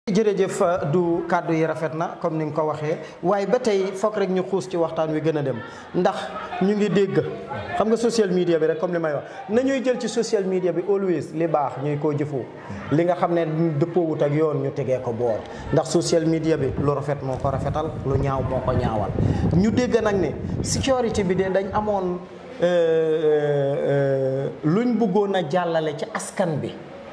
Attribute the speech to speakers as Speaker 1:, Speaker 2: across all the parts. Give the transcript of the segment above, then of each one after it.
Speaker 1: jërëjëf du kàddu yi rafet na comme ni nga ko waxee waaye ba tey foog rek ñu xuus ci waxtaan wi gën a dem ndax ñu ngi dégg xam nga social media bi rek comme li may wax nañuy jël ci social media bi always li baax ñuy koo jëfoo li nga xam ne dëppoowut ak yoon ñu tegee ko boor ndax social media bi lu rafet moo ko rafetal lu ñaaw moo ko ñaawal ñu dégg nag ne sécurité bi de dañ amoon luñ bëggoon a jàllale ci askan bi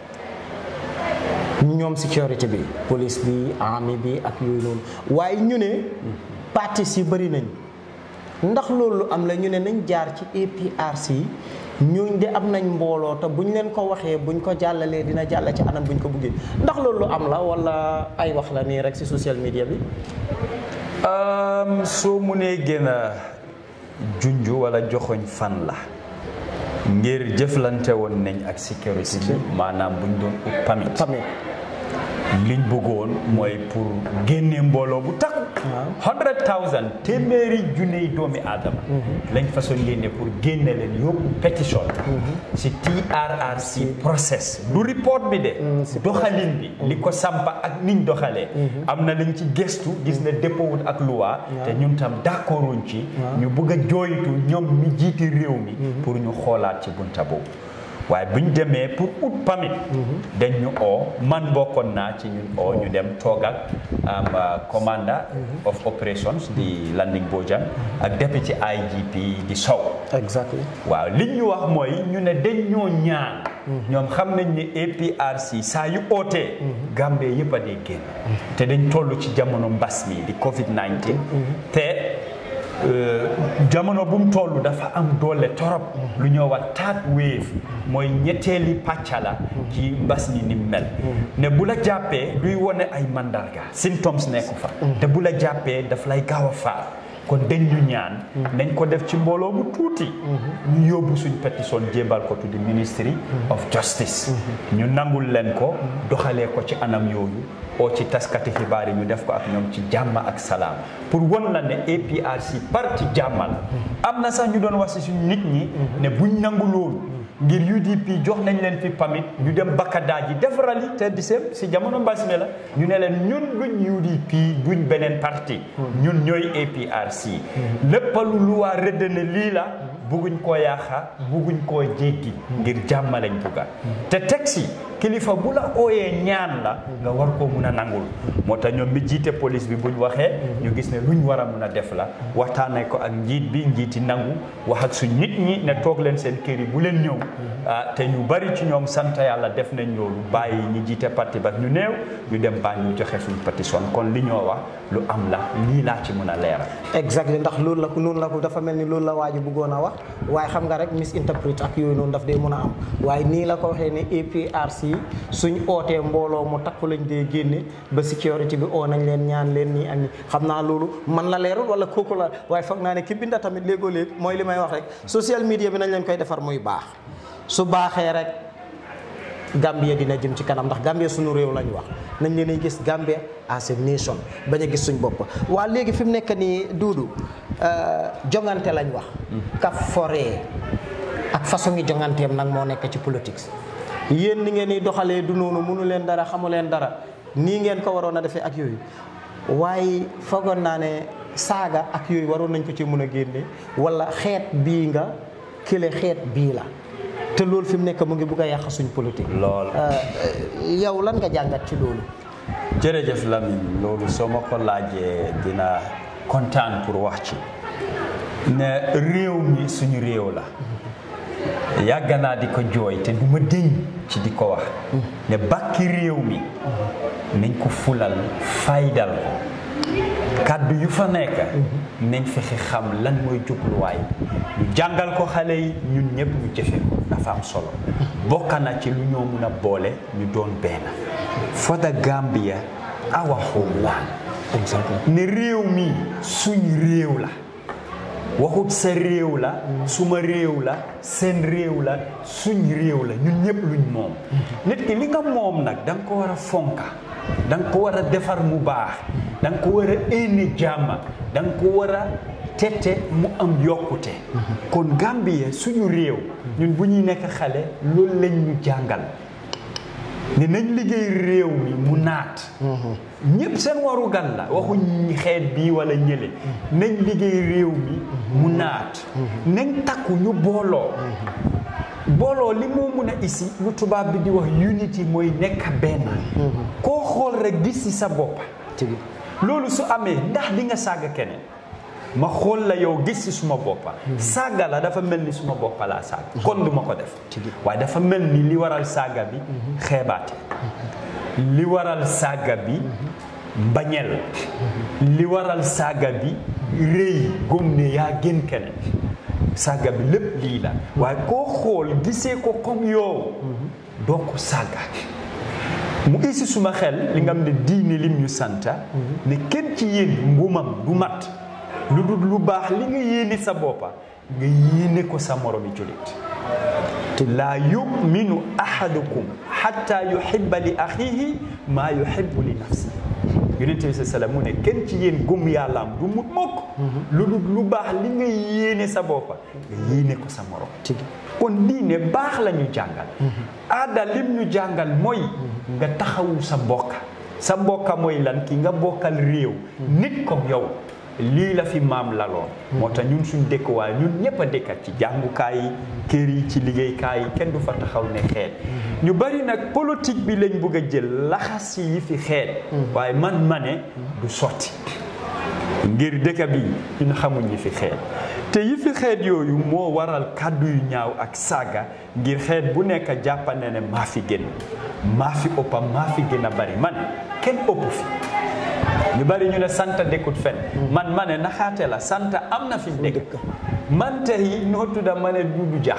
Speaker 1: ñoom sécurité bi police bi army bi ak yooyu noonu waaye ñu ne partis yi bëri nañ ndax loolu am la ñu ne nañ jaar ci APRC ñooñ de am nañ mbooloo te buñ leen ko waxee buñ ko jàllalee dina jàll ci anam buñ ko buggee ndax loolu am la wala ay wax la nii rek ci social media bi
Speaker 2: soo munee gën a junj wala joxoñ fan la ngir jëflante woon nañ ak sécurité bi maanaam buñ doon ut pamit liñ bëggoon mooy pour génne mbooloo bu takku 100,000 téeméeri junne doomi aadama lañ façon génne pour génne leen yóbbu pétition ci TRRC process du report bi de doxalin bi li ko sampa ak niñ doxalee am na lañ ci gestu gis ne dëppoowut ak loi te ñun tam d'accorduñ ci ñu bëgg a jooytu ñoom mi jiiti réew mi pour ñu xoolaat ci bunta boobu waaye bu ñu demee pour ut pamit dañ ñu man bokkoon naa ci ñun ñu dem toog ak commander of operations di Landing Bojang ak deputy IGP di Sow
Speaker 1: exactly
Speaker 2: waaw li ñu wax mooy ñu ne dañ ñoo ñaan ñoom xam nañ ne APRC saa yu ootee Gambie yëpp a dee génn te dañ toll ci jamono mbas mi di COVID-19 te jamono bu mu toll dafa am doole torop lu ñoo wax third wave mooy ñetteeli pàcca la ci mbas mi ni mel ne bu la jàppee duy wone ay mandarga symptômes nekku fa te bu la jàppee daf lay gaaw a faar kon dañ ñu ñaan nañ ko def ci mbooloo bu tuuti ñu yóbbu suñ pétition jébal ko to the Ministry of Justice ñu nangul leen ko doxalee ko ci anam yooyu oo ci taskati xibaar yi ñu def ko ak ñoom ci jàmm ak salaam pour won la ne APRC parti jàmmal am na sax ñu doon wax si suñu nit ñi ne buñ nangu loolu ngir UDP jox nañ leen fi pamit ñu dem bakkadaa ji defarali te di seem si jamono mbas mi la ñu ne leen ñun duñ UDP duñ beneen parti ñun ñooy APRC lépp lu waa rëdd ne lii la bugguñ koo yaaxa bugguñ koo jéggi ngir jàmm lañ bugga te teg si kilifa bu la ooyee ñaan la nga war koo mun a nangul moo tax ñoom mi jiite police bi buñ waxee ñu gis ne luñ war a mun a def la waxtaanee ko ak njiit bi njiiti nangu wax ak suñ nit ñi ne toog leen seen kër yi bu leen ñëw te ñu bari ci ñoom sant yàlla def nañ loolu bàyyi ñi jiite parti ba ñu néew ñu dem baa ñu joxe suñ pétition kon li ñoo wax lu am la lii laa ci mun a leeral
Speaker 1: exactement ndax loolu la ko dafa mel ni loolu la waa ji bëggoon a wax waaye xam nga rek misinterpret ak yooyu noonu daf dee mën a am waaye nii la ko waxee ne APRC suñ ootee mbooloo mu takku lañ dee génne ba sécurité bi oo nañ leen ñaan leen nii ak ñi xam naa loolu man la leerul wala kooku la waaye foog naa ne ki binda tamit léegoo léeg mooy li may wax rek social media bi nañ leen koy defar muy baax su baaxee rek Gambia dina jëm ci kanam ndax Gambia suñu réew lañ wax nañ leen a gis Gambia as a nation bañ a gis suñ bopp waa léegi fi mu nekk nii Duudu jongante lañ wax kaf foree ak façon ngi jonganteem nag moo nekk ci politique yéen ni ngeen di doxalee du noonu mënu leen dara xamu leen dara nii ngeen ko waroon a defee ak yooyu waaye foogoon naa ne saaga ak yooyu waroon nañ ko ci mën a génne wala xeet bii nga kële xeet bii la te loolu fi mu nekk mu ngi bugg a yàq suñ politique.
Speaker 2: lool
Speaker 1: yow lan nga jàngat ci loolu.
Speaker 2: jërëjëf Lamine loolu soo ma ko laajee dina kontaan pour wax ci ne réew mi suñu réew la yàgg naa di ko jooy te du ma déñ ci di ko wax ne bàkki réew mi nañ ko fulal faydal ko kàddu yu fa nekk nañ fexe xam lan mooy jubluwaay ñu jàngal ko xale yi ñun ñëpp ñu jëfe ko dafa am solo bokk na ci lu ñoo mun a boole ñu doon benn for the Gambia our homeland ne réew mi suñ réew la waxut sa réew la suma réew la seen réew la suñ réew la ñun ñëpp luñ moom nit ki li nga moom nag da nga ko war a fonka da nga ko war a defar mu baax da nga ko war a éene jàmma da nga ko war a tete mu am yokkute kon Gambie suñu réew ñun bu ñuy nekk xale loolu lañ ñu jàngal ne nañ liggéey réew mi mu naat ñëpp seen waru gan la waxuñ xeet bi wala ñële nañ liggéey réew mi mu naat nañ takku ñu booloo li moo mun a isi lu tubaab bi di wax unity mooy nekk benn koo xool rek gis ci sa bopp loolu su amee ndax di nga saaga keneen ma xool la yow gis ci suma boppa saaga la dafa mel ni suma boppa laa saaga kon du ma ko def waaye dafa mel ni li waral saaga bi xeebaate li waral saaga bi mbañeel li waral saaga bi rëy gom ne yaa gën keneen saaga bi lépp lii la waaye koo xool gisee ko comme yow doo ko saaga mu isi suma xel li nga xam ne diine lim ñu santa ne kenn ci yéen mbumam du mat lu dul lu baax li nga yéene sa boppa nga yéene ko sa moromi jullit laa yuminu ahadukum hatta yuhibba li axihi maa yuhibbu li nafsi yonent bi sallam mu ne kenn ci yéen gëm yàllaam du mut mokk lu dul lu baax li nga yéene sa boppa nga yéene ko sa morom kon diine baax la ñu jàngal aada lim ñu jàngal mooy nga taxawu sa mbokka mooy lan ki nga bokkal réew nit comme yow lii la fi maam laloon moo tax ñun suñ dëkkuwaay ñun ñëpp a dëkkat ci jàngukaay yi kër yi ci liggéeykaay yi kenn du fa taxaw ne xeet ñu bari nag politique bi lañ bëgg a jël laxas yi fi xeet waaye man ma ne du sotti ngir dëkk bi ñun xamuñ yi fi xeet te yi fi xeet yooyu moo waral kàddu yu ñaaw ak saaga ngir xeet bu nekk jàppane ne maa fi gën maa fi ëppa maa fi gën a bari man kenn ëpp fi ñu bari ñu ne santa dëkkut fen man ma ne naxaate la santa am na fi dëkk man tey noo tudda ma ne Dudu Jax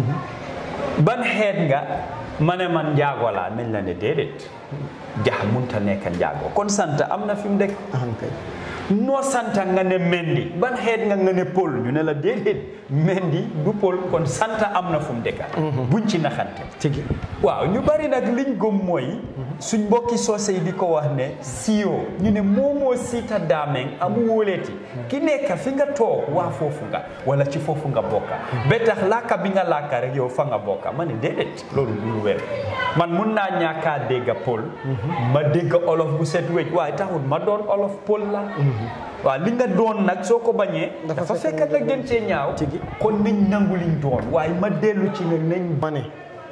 Speaker 2: ban xeet nga ma ne man njaago laa nañ la ne déedéet jax munta nekk njaago kon santa am na fi mu dëkk noo santa nga ne mendi ban xeet nga ne pol ñu ne la déedéet mendi du pol kon santa am na fu mu dëkka buñ ci naxante waaw ñu bari nag liñ gëm mooy suñ mbokki soose yi di ko wax ne siyoo ñu ne moomoo siita daameng amu wóoleeti ki nekk fi nga toog waa foofu nga wala ci foofu nga bokka ba tax làkka bi nga làkka rek yow fa nga bokka ma ne déedéet loolu du lu wér man mun naa ñàkkaa dégga pol ma dégg olof bu set wécc waaye taxul ma doon olof pol la waaw li nga doon nag soo ko bañee dafa fekk nga gën cee ñaaw kon nañ nangu liñ doon waaye ma dellu ci ne nañ
Speaker 1: ma ne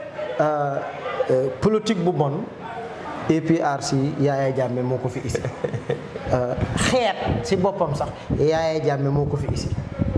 Speaker 1: politique bu bon APRC Yaya Jammeh moo ko fi isi xeet si boppam sax Yaya Jammeh moo ko fi isi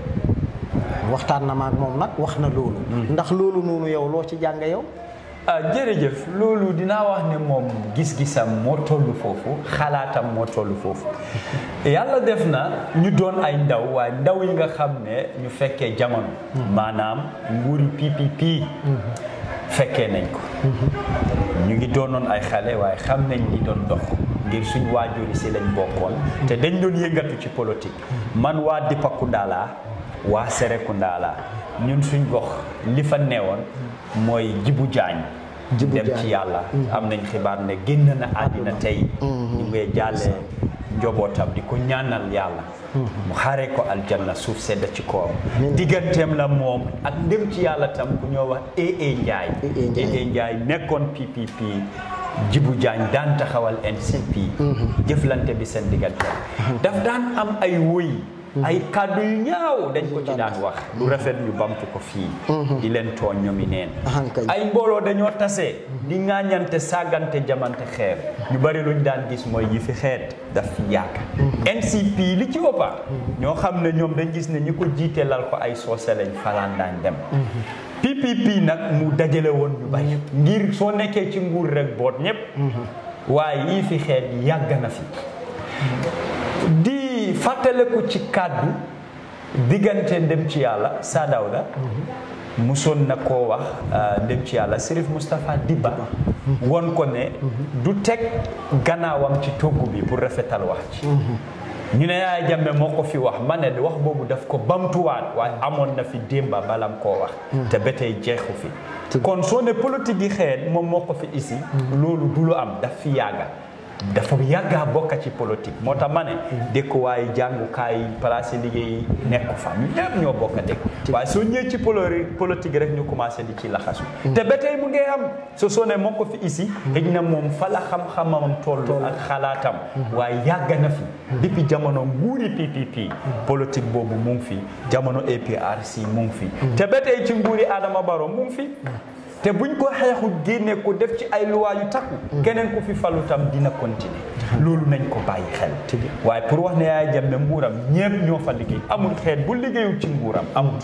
Speaker 1: waxtaan na ma ak moom nag wax na loolu ndax loolu noonu yow loo ci jàng yow
Speaker 2: jërëjëf loolu dinaa wax ne moom gis-gisam moo toll foofu xalaatam moo toll foofu yàlla def na ñu doon ay ndaw waaye ndaw yi nga xam ne ñu fekkee jamono maanaam nguuri PPP fekkee nañ ko ñu ngi doonoon ay xale waaye xam nañ li doon dox ngir suñ waajur yi si lañ bokkoon te dañ doon yëngatu ci politique man waa Dipakunda laa waa Serekunda laa ñun suñ gox li fa neewoon mooy Jibu Jaañ dem ci yàlla am nañ xibaar ne génn na àddina tey ñu ngay jàllee njobootam di ko ñaanal yàlla mu xaaree ko aljanna suuf sedd ci kawam digganteem la moom ak dem ci yàlla tam ku ñoo wax Ee Njaay nekkoon PPP Jibu Jaañ daan taxawal NCP jëflante bi seen diggante daf daan am ay woy ay kàddu yu ñaaw dañ ko ci daan wax lu rafet ñu bamtu ko fii di leen tooñ ñoomi neen ay mbooloo dañoo tase di ŋaañante saagante jamante xeer ñu bari luñ daan gis mooy yi fi xeet daf fi yàgg NCP li ci ëppa ñoo xam ne ñoom dañ gis ne ñi ko jiite lal ko ay soose lañ falaan daan dem PPP nag mu dajale woon ñu bari ngir soo nekkee ci nguur rek boot ñëpp waaye yi fi xeet yàgg na fi di fàttaliku ci kàddu diggante ndem ci yàlla Saa Dawda musoon na koo wax ndem ci yàlla Sirif Mustapha Diba won ko ne du teg gannaawam ci togg bi pour rafetal wax ci ñu ne Yaya Jammeh moo ko fi wax ma ne wax boobu daf ko bamtuwaat waaye amoon na fi démba balam koo wax te ba tey jeexu fi kon soo ne politique yi xeet moom moo ko fi isi loolu du lu am daf fi yàgga dafa yàggaa bokk ci politique moo tax ma ne dëkkuwaay jàngukaay place liggéey nekk fa ñu ñëpp ñoo bokk dëkk waaye soo ñëwee ci politique rek ñu commencé di ci laxasu te ba tey mu ngi am soo ne moo ko fi ici xëy na moom fa la xam-xamam toll ak xalaatam waaye yàgg na fi depuis jamono nguuri PPP politique boobu mu ngi fi jamono APRC mu ngi fi te ba tey ci nguuri Adama Barrow mu ngi fi te buñ ko xeexu génne ko def ci ay loi yu takku keneen ku fi falu tam dina continuer loolu nañ ko bàyyi xel waaye pour wax ne Yaya Jammeh nguuram ñépp ñoo fa liggéey amul xeet bu liggéeyul ci nguuram amul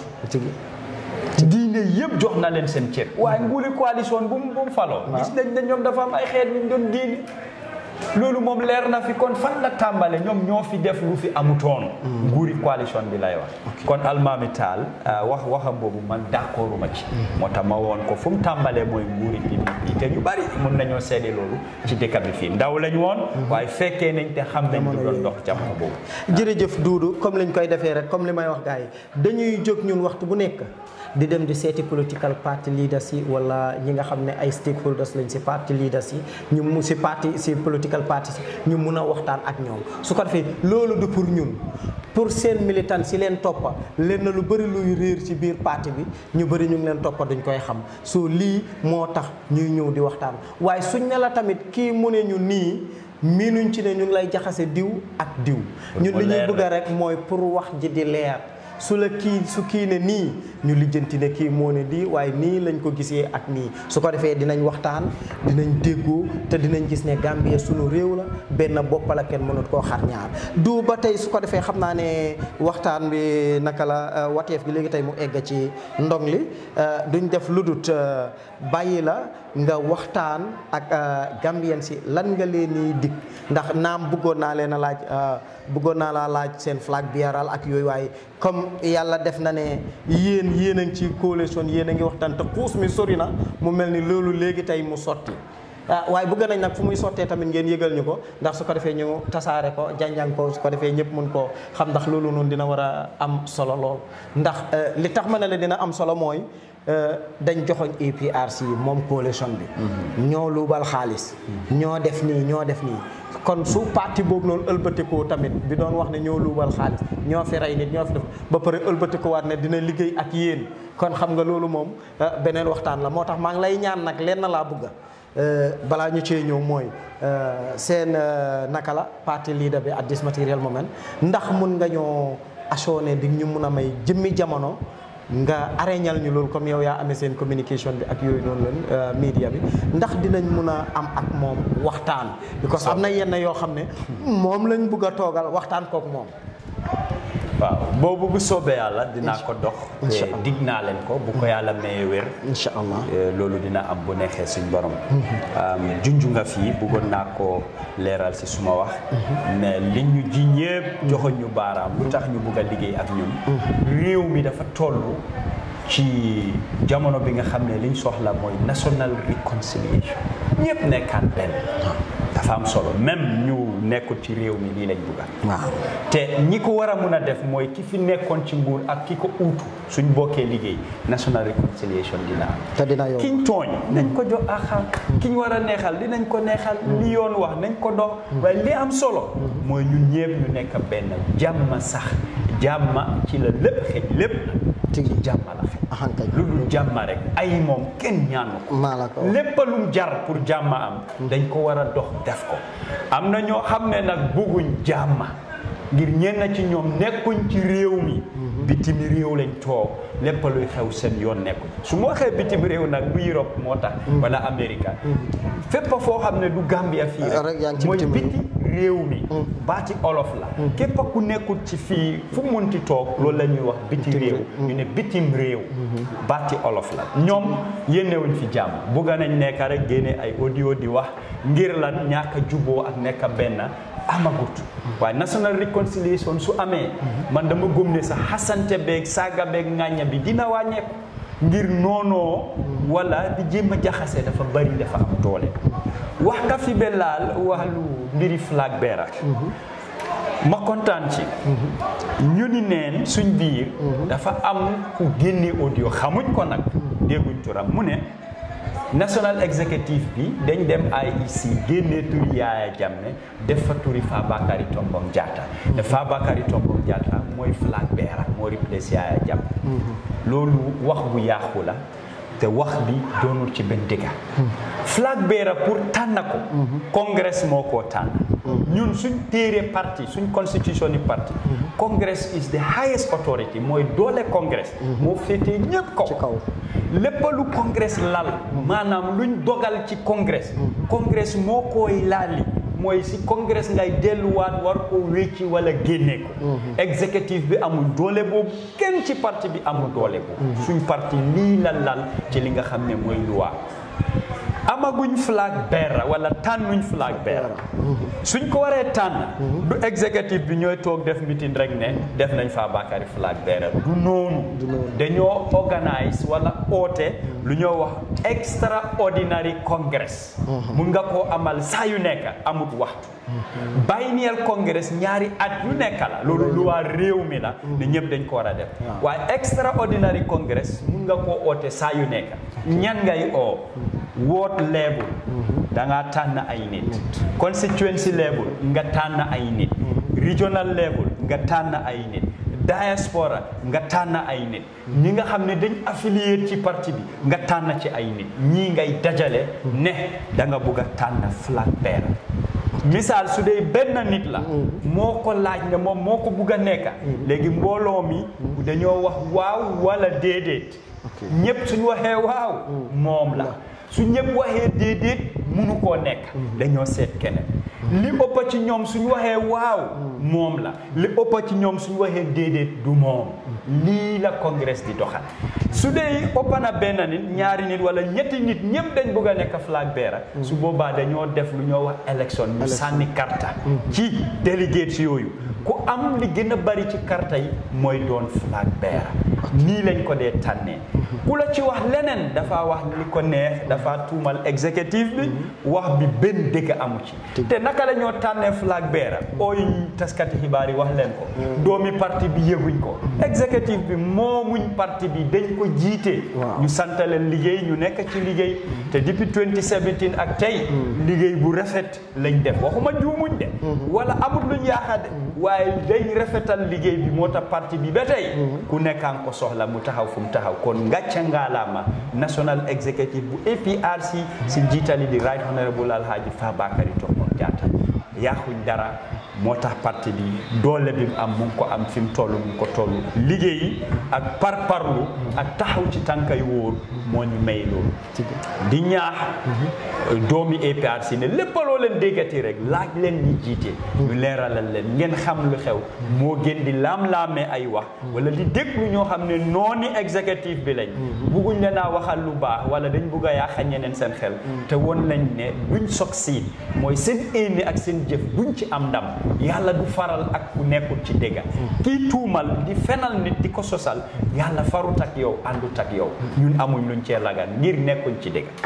Speaker 2: diine yëpp jox na leen seen cër waaye nguuri coalition bu mu faloo gis nañ ne ñoom dafa am ay xeet ñu doon génne loolu moom leer na fi kon fan la tàmbale ñoom ñoo fi def lu fi amutoon nguuri coalition bi lay wax kon Almami Tall waxam boobu man d'accorduma ci moo tax ma woon ko fu mu tàmbalee mooy nguuri PPP te ñu bari mun nañoo seede loolu ci dëkk bi fii ndaw lañ woon waaye fekkee nañ te xam nañ lu doon dox jamono boobu
Speaker 1: jërëjëf Doudou comme lañ koy defee rek comme li may wax gars yi dañuy jóg ñun waxtu bu nekk di dem di seeti political party leaders yi wala ñi nga xam ne ay stakeholders lañ si party leaders yi ñu mu si parti si political party si ñu mun a waxtaan ak ñoom su ko defee loolu du pour ñun pour seen militant si leen toppa leen na lu bëri luy réer ci biir parti bi ñu bëri ñu ngi leen toppa duñ koy xam soo lii moo tax ñuy ñëw di waxtaan waaye suñ ne la tamit kii mu ne ñu nii miinuñ ci ne ñu ngi lay jaxase diw ak diw ñun li ñuy bëgg rek mooy pour wax ji di leer su kii ne nii ñu lijjanti ne kii moo ne di waaye nii lañ ko gisee ak nii su ko defee dinañ waxtaan dinañ déggoo te dinañ gis ne Gambie sunu réew la benn bopp la kenn mënut koo xar ñaar du ba tey su ko defee xam naa ne waxtaan bi naka la wateef gi léegi tey mu egg ci ndong li duñ def ludut bàyyi la nga waxtaan ak Gambien si lan nga leen di dig ndax naam bëggoon naa leen a laaj bëggoon naa laa laaj seen flag biaral ak yooyu waaye comme yàlla def na ne yéen a ngi ci coalition yéen a ngi waxtaan te xuus mi sori na mu mel ni loolu léegi tey mu sotti waaye bëgg nañ nag fu muy sottee tamit ngeen yëgal ñu ko ndax su ko defee ñu tasaare ko janjang ko su ko defee ñëpp mun koo xam ndax loolu noonu dina war a am solo lool ndax li tax ma ne la dina am solo mooy dañ joxoñ APRC moom coalition bi ñoo luubal xaalis ñoo def nii kon su parti boobu noonu ëlbatikoo tamit bi doon wax ne ñoo luubal xaalis ñoo fi rey nit ñoo fi def ba pare ëlbatikoo waat ne dina liggéey ak yéen kon xam nga loolu moom beneen waxtaan la moo tax maa ngi lay ñaan nag lenn laa bëgga balaa ñu cee ñëw mooy seen naka la parti leader bi at this material moment ndax mun nga ñoo assurer di ñu mun a may jëmmi jamono nga areñal ñu loolu comme yow yaa amee seen communication bi ak yooyu noonu leen media bi ndax dinañ mun a am ak moom waxtaan because am na yenn yoo xam ne moom lañ bugg a toogal waxtaan kook moom
Speaker 2: waaw boobu bu soobee yàlla dinaa ko dox te dig naa leen ko bu ko yàlla mayee wér
Speaker 1: incha allah
Speaker 2: loolu dina am bu neexee suñ borom junju nga fii bëggoon naa ko leeral si suma wax mais li ñu ji ñëpp joxoñ ñu baaraam lu tax ñu bugg a liggéey ak ñun réew mi dafa toll ci jamono bi nga xam ne liñ soxla mooy national reconciliation ñëpp nekkaan benn dafa am solo même ñu nekkul ci réew mi lii lañ bugga
Speaker 1: waaw
Speaker 2: te ñi ko war a mun a def mooy ki fi nekkoon ci nguur ak ki ko uutu suñ bokkee liggéey national reconciliation dina am
Speaker 1: te dina yow
Speaker 2: kiñ tooñ nañ ko jox axam kiñ war a neexal dinañ ko neexal li yoon wax nañ ko dox waaye li am solo mooy ñun ñëpp ñu nekk benn jàmm sax jàmm ci la lépp xëj lépp ci jàmm la xëj lu dul jàmm rek ay moom kenn ñaanu ko lépp lum jar pour jàmm am dañ ko war a dox def ko am na ñoo xam ne nag bëgguñ jàmm ngir ñenn ci ñoom nekkuñ ci réew mi bitim réew lañ toog lépp luy xew seen yoon nekkuñ su ma waxee bitim réew nag du Europe moo tax wala Amérique fépp foo xam ne du Gambia fii rek mooy biti réew mi baati olof la képp ku nekkul ci fii fu munti toog loolu la ñuy wax biti réew ñu ne bitim réew baati olof la ñoom yénnewuñ fi jàmm bugga nañ nekka rek génne ay audio di wax ngir lan ñàkk a juboo ak nekk benn amagut waaye national reconciliation su amee man dama gëm ne sax xasante beeg saaga beeg ŋàñña bi dina wàññeeku ngir noonoo wala di jéem a jaxase dafa bari dafa am doole wax nga fi ba laal wàllu mbiri flag bearer ma kontaan ci ñu ni neen suñ biir dafa am ku génne audio xamuñ ko nag dégguñ turam mu ne national executive bi dañ dem IEC génnee turi Yaya Jammeh def fa turi Fabakary Tombong Jatta te Fabakary Tombong Jatta mooy flag bearer moo replace Yaya Jammeh loolu wax bu yàqu la te wax bi doonul ci benn dëgga flag bearer pour tànn ko congress moo koo tànn ñun suñ téere parti suñ constitution ni parti congress is the highest authority mooy doole congress moo féetee ñépp kaw lépp lu congress lal maanaam luñ dogal ci congress moo koy laali mooy si congress ngay delluwaat war ko wécci wala génne ko exécutif bi amul doole boobu kenn ci parti bi amul doole boobu suñ parti lii la lal ci li nga xam ne mooy loi amaguñ flag bearer wala tànnuñ flag bearer suñ ko waree tànn du exécutif bi ñooy toog def meeting rek ne def nañ Fabakary flag bearer du noonu dañoo organise wala oote lu ñoo wax extraordinary congress mun nga koo amal saa yu nekk amut waxtu biennial congress ñaari at yu nekk la loolu lu waa réew mi la ne ñëpp dañ ko war a def waaye extraordinary congress mun nga koo oote saa yu nekk ñan ngay oo ward level da nga tànn ay nit constituency level nga tànn ay nit regional level nga tànn ay nit diaspora nga tànn ay nit ñi nga xam ne dañ affilié ci parti bi nga tànn ci ay nit ñii ngay dajale ne da nga bëgg a tànn flag bearer misaal su dee benn nit la moo ko laaj ne moom moo ko bëgg a nekka léegi mbooloo mi dañoo wax waaw wala déedéet ñëpp suñu waxee waaw moom la su ñëpp waxee déedéet munu koo nekk dañoo seet keneen li ëpp ci ñoom suñu waxee waaw moom la li ëpp ci ñoom suñu waxee déedéet du moom lii la congrès di doxal su dee ëpp na benn nit ñaari nit wala ñetti nit ñëpp dañ bëgg a nekk flag bearer su boobaa dañoo def lu ñoo wax élection ñu sànni karta ci délégués yooyu ku am li gën a bari ci karta yi mooy doon flag bearer nii lañ ko dee tànnee ku la ci wax leneen dafa wax li ko neex dafa tuumal exécutif bi wax bi benn dëgg amu ci te naka la ñoo tànnee flag bearer ooy taskati xibaar yi wax leen ko doomi parti bi yëguñ ko exécutif bi moomuñ parti bi dañ ko jiite ñu santaleen liggéey ñu nekk ci liggéey te depuis 2017 ak tey liggéey bu rafet lañ def waxuma juumuñ de wala amul luñ yaakaar de waaye dañ rafetal liggéey bi moo tax parti bi ba tey ku nekkaan ko soxla mu taxaw fu mu taxaw kon ngàcca ngaalaama national executive bu APRC si njiitali di right honorable Alhaji Fabakary Tombong Jatta yaaxuñ dara moo tax parti bi doole bi mu am mu ngi ko am fi mu toll mu ngi ko toll liggéeyi ak parparlu ak taxaw ci tànkay wóor moo ñu may loolu di ñaax doomi APRC ne lépp loo leen déggati rek laaj leen ñi jiite ñu leeralal leen ngeen xam lu xew moo gën di laam-laamee ay wax wala di déglu ñoo xam ne nooni exécutif bi lañ bugguñ leen a waxal lu baax wala dañ bugg a yàq ñeneen seen xel te woon lañ ne duñ succeed mooy seen éene ak seen jëf duñ ci am ndam yàlla du faral ak ku nekkul ci dégga kii tuumal di fenal nit di ko sosal yàlla farut ak yow àndut ak yow ñun amuñ luñ cee lagan ngir nekkuñ ci dégga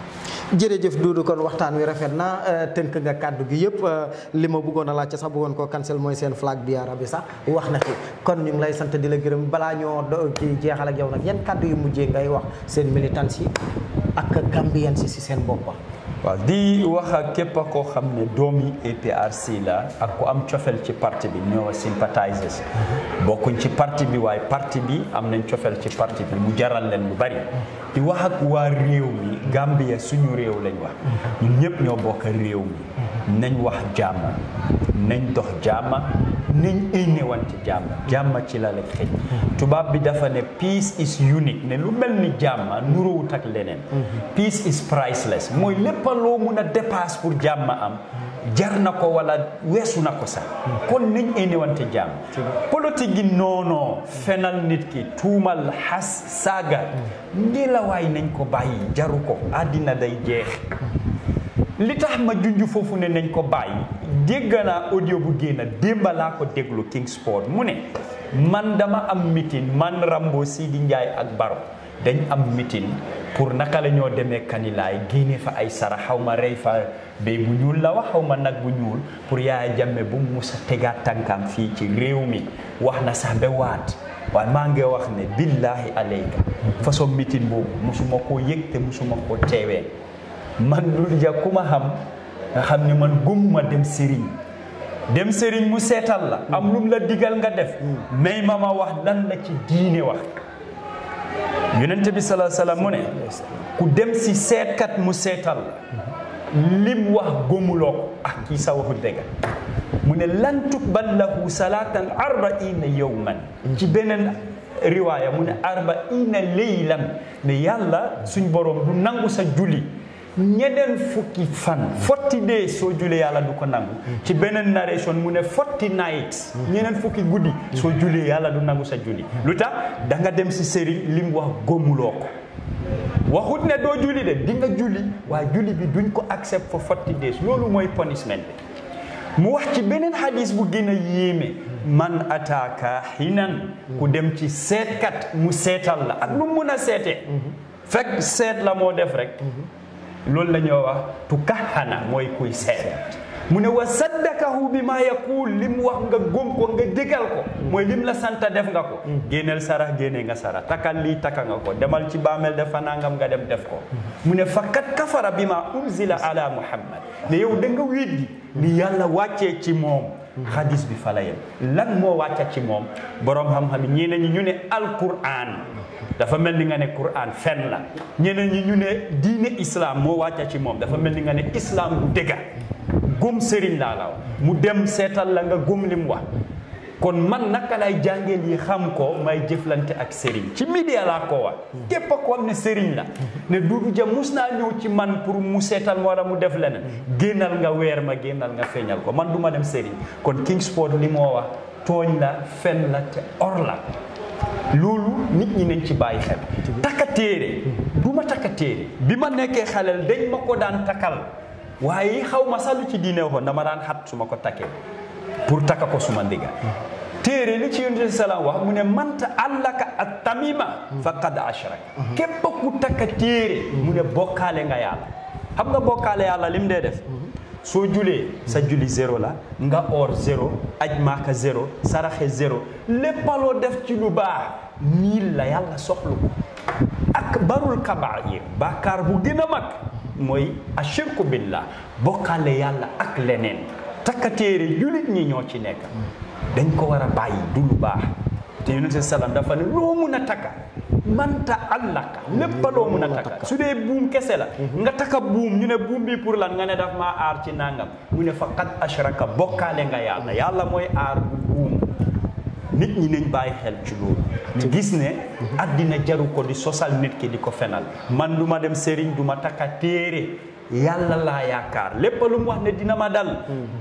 Speaker 1: jërëjëf Doudou kon waxtaan wi rafet na tënk nga kàddu gi yëpp li ma bëggoon a laajte sax bëggoon koo cancel mooy seen flag bearer bi sax wax na ci kon ñu ngi lay sant di la gërëm balaa ñoo ci jeexal ak yow nag yan kàddu yu mujjee ngay wax seen militants yi ak Gambien si seen boppa
Speaker 2: waaw di wax ak képp koo xam ne doomi APRC la ak ku am cofel ci parti bi ñoo sympathizers bokkuñ ci parti bi waaye parti bi am nañ cofel ci parti bi mu jaral leen lu bari di wax ak waa réew mi Gambia suñu réew lañ wax ñun ñëpp ñoo bokk réew mi nañ wax jàmm nañ dox jàmm nañ énewante jàmm ci la lañ xëj tubaab bi dafa ne peace is unique ne lu mel ni jàmm nuróowut ak leneen peace is priceless mooy lépp loo mun a dépasse pour jàmm am jar na ko wala weesu na ko sax kon nañ énewante jàmm politique gi noonoo fenal nit ki tuumal xas saaga ngelawaay nañ ko bàyyi jaru ko àddina day jeex li tax ma junj foofu ne nañ ko bàyyi dégg naa audio bu génn démba laa ko déglu King Sport mu ne man dama am meeting man Rambo Sidi Ndiaye ak Baro dañ am meeting pour naka la ñoo demee Kanilaay génne fa ay sara xaw ma rey fa béy bu ñuul la wax xaw ma nag bu ñuul pour Yaya Jammeh bu mu musa tegaat tànkam fii ci réew mi wax na sax ba waat waaye maa ngi wax ne billahi alayka façon meeting boobu musuma koo yëg te musuma koo teewee man Dudu Jah ku ma xam nga xam ne man gëmuma dem sëriñ mu seetal la am lum la digal nga def may ma wax lan la ci diine wax yonent bi sallallahu alayhi wasallam mu ne ku dem si seetkat mu seetal la lim wax gëmuloo ko ak kii sa waxu dëgg mu ne lan tuqbal lahu salatan 40 yawman ci beneen riwaaya mu ne 40 laylan ne yàlla suñ borom du nangu sa julli ñeneen fukki fan 40 days soo julee yàlla du ko nangu ci beneen narration mu ne 40 nights ñeneen fukki guddi soo julee yàlla du nangu sa julli lu tax da nga dem si sëriñ lim wax gëmuloo ko waxut ne doo julli de di nga julli waaye julli bi duñ ko accept for 40 days loolu mooy punishment bi mu wax ci beneen hadis bu gën a yéeme man ataaka hinan ku dem ci seetkat mu seetal la ak lu mun a seetee fekk seet la moo def rek loolu la ñoo wax tukahana mooy kuy seet mu ne wa saddakahu bi ma yaqul lim wax nga gëm ko nga déggal ko mooy lim la santa def nga ko génneel sarax génne nga sarax takal lii taka nga ko demal ci baamel dafa nangam nga dem def ko mu ne faqat kafara bi ma unzila ala muhammad ne yow da nga weddi li yàlla wàccee ci moom hadis bi fa la yem lan moo wàcca ci moom borom xam-xam ñeneen ñi ñu ne alquran dafa mel ni nga ne Qur'an fen la ñeneen ñi ñu ne diine islam moo wàcca ci moom dafa mel ni nga ne islam du dëgga gëm sëriñ laa la wax mu dem seetal la nga gëm lim wax kon man naka lay jàngee lii xam ko may jëflante ak sëriñ ci media laa ko wax képp ko am ne sëriñ la ne Dudu Jah mus naa ñëw ci man pour mu seetal ma wala mu def leneen génnal nga weer ma génnal nga feeñal ko man du ma dem sëriñ kon King Sport li moo wax tooñ la fen la te or la loolu nit ñi nañ ci bàyyi xel takka téere du ma takka téere bi ma nekkee xaleel dañ ma ko daan takkal waaye xaw ma salu ci diine waxoon dama daan xat su ma ko takkee pour takka ko suma ndiga téere li ci yonent salaam wax mu ne manta allaka at tamima faqad ashrak képp ku takka téere mu ne bokkaale nga yàlla xam nga bokkaale yàlla lim dee def soo julee sa juli 0 la nga or 0 aj maaka 0 saraxe 0 léppaloo def ci lu baax 1000 la yàlla soxlu ko ak barul kabair bàkkaar bu gën a mag mooy ashirku billah bokkaale yàlla ak leneen takkatéere julit ñi ñoo ci nekk dañ ko war a bàyyi du lu baax te yonent salaam dafa ne loo mun a takka manta allaka lépp loo mun a takka su dee buum kese la nga takka buum ñu ne buum bi pour lan nga ne daf maa aar ci nangam mu ne faqad ashraka bokkaale nga yàlla yàlla mooy aar bu buum nit ñi nañ bàyyi xel ci loolu gis ne addina jaru ko di sosal nit ki di ko fenal man du ma dem sëriñ du ma takka téere yàlla laa yaakaar lépp lu mu wax ne dina ma dal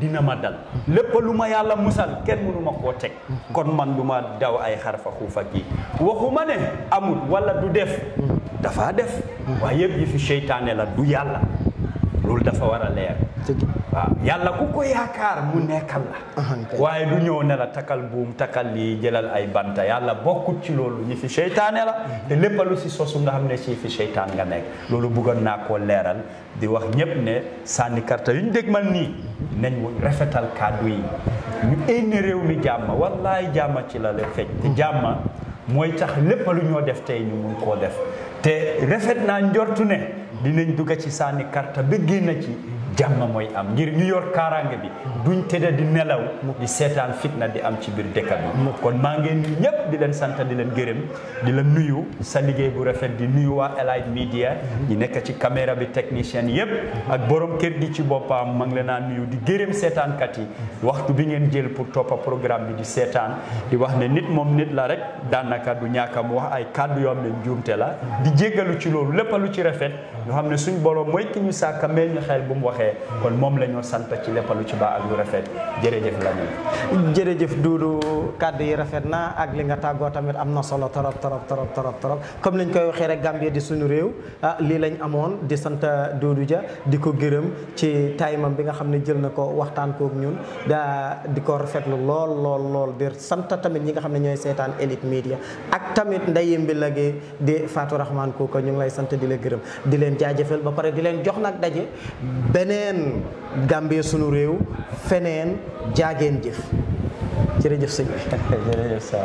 Speaker 2: lépp lu ma yàlla musal kenn mënu ma koo teg kon man du ma daw ay xarfa xuufa gi waxuma ne amul wala du def dafa def waaye yëpp yi fi seytaane la du yàlla loolu dafa war a leer waaw yàlla ku ko yaakaar mu nekkal la waaye du ñëw ne la takal buum takal lii jëlal ay banta yàlla bokkut ci loolu ñi fi seytaane la te lépp lu si sosu nga xam ne si fi seytaan nga nekk loolu bëggoon naa koo leeral di wax ñëpp ne sànni karta yu ñu dégg man nii nañ rafetal kàddu yi ñu énne réew mi jàmm wallaay jàmm ci la fecc te jàmm mooy tax lépp lu ñoo def tey ñu mun koo def te rafet naa njortu ne dinañ dugg ci sànni karta ba génn ci jàmm mooy am ngir ñu yor kaaraange bi duñ tëdda di nelaw di seetaan fitna di am ci biir dëkk bi kon maa ngeen nuyu ñëpp di leen sant di leen gërëm di la nuyu sa liggéey bu rafet di nuyu waa Elite Media ñi nekk ci caméra bi technicien yëpp ak borom kër gi ci boppam maa ngi leen a nuyu di gërëm seetaankat yi waxtu bi ngeen jël pour toppa programme bi di seetaan di wax ne nit moom nit la rek daanaka du ñàkk mu wax ay kàddu yoo xam ne njuumte la di jéggalu ci loolu lépp lu ci rafet ñu xam ne suñ borom mooy ki ñu sàkka mel ñu xel bu mu waxee waxee kon moom la ñoo sant ci lépp lu ci baax ak lu rafet jërëjëf Lamine.
Speaker 1: jërëjëf Duudu kàddu yi rafet na ak li nga tàggoo tamit am na solo torop comme liñ koy waxee rek Gambie di suñu réew lii lañ amoon di sant Duudu Dia di ko gërëm ci taymam bi nga xam ne jël na ko waxtaan kook ñun di ko rafetlu lool di sant tamit ñi nga xam ne ñooy seetaan Elite Media ak tamit ndeyim bi lagee di Fatou Rahman Kouka ñu ngi lay sant di la gërëm di leen jaajëfal ba pare di leen jox nag daje beneen Gambie sunu réew feneen jaageen jëf jërëjëf sëñ bi.
Speaker 2: jërëjëf